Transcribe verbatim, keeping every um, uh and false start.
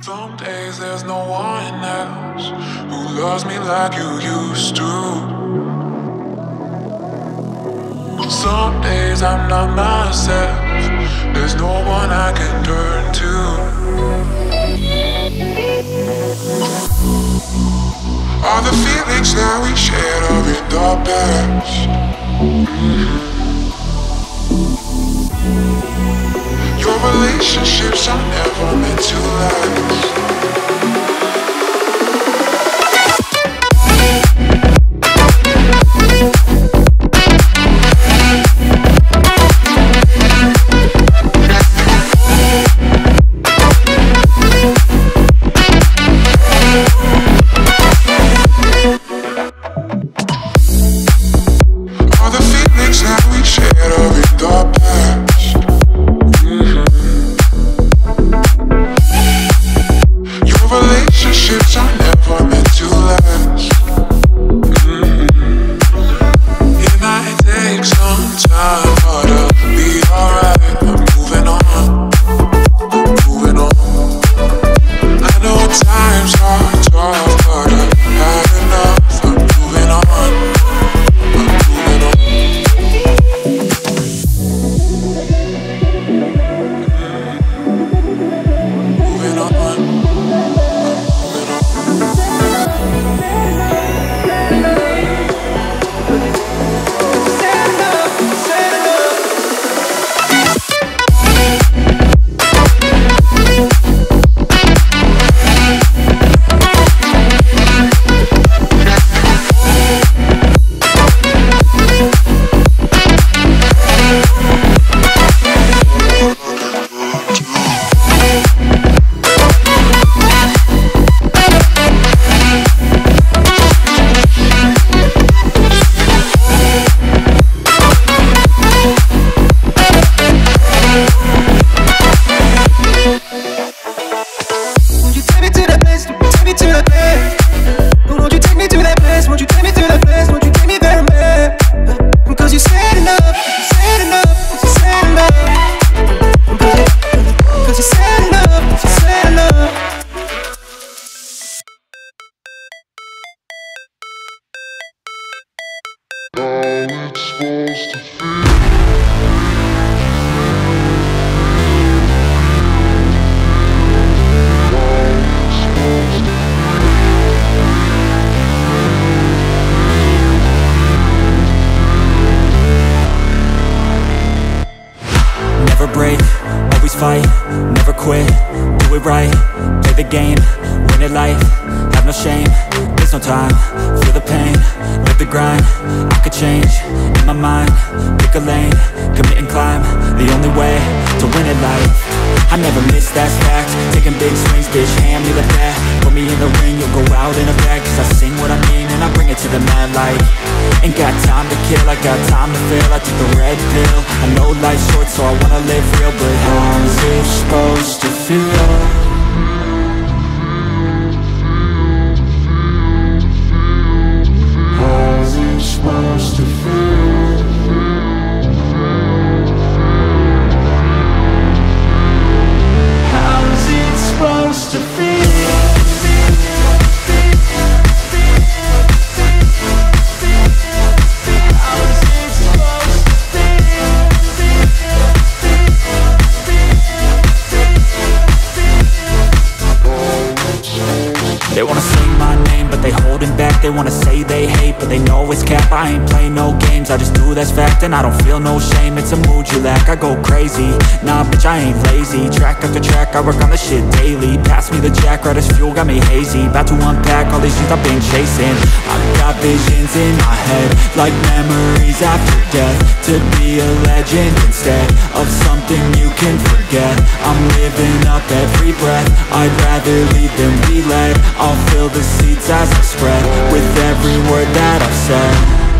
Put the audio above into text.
Some days there's no one else who loves me like you used to. Some days I'm not myself, there's no one I can turn to. All the feelings that we shared are in the past. Mm-hmm. Your relationships are never meant to last. All the feelings that we shared are in the past. Relationships are never meant to last. Mm-hmm. It might take some time, but I'll be alright. I'm moving on, I'm moving on. I know times are tough, but I've had enough. I'm moving on, I'm moving on. Mm-hmm. Moving on. Never break, always fight, never quit, do it right, play the game, win it life, have no shame, there's no time, feel the pain, live the grind, I could change, in my mind, pick a lane, commit and climb, the only way to win it life. I never miss, that's fact, taking big swings, bitch, hand me the bat, put me in the ring, you'll go out in a bag, cause I sing what I mean and I bring it to the mad light. Ain't got time to kill, I got time to feel, I took the red pill, I know life's short so I wanna live real, but how's it supposed to feel? Supposed to feel. How's it supposed to feel? How's it supposed to feel? They wanna say my name, but they holding back. They wanna say they hate, but they know it's cap. I ain't play no games, I just do that's fact. And I don't feel no shame, it's a mood you lack. I go crazy, nah bitch I ain't lazy. Track after track, I work on this shit daily. Pass me the jack, right as fuel, got me hazy. About to unpack all these things I've been chasing. I've got visions in my head, like memories after death. To be a legend instead of something you can forget. I'm living up every breath, I'd rather lead than be led. I'll fill the seats as I spread with every word that I've said.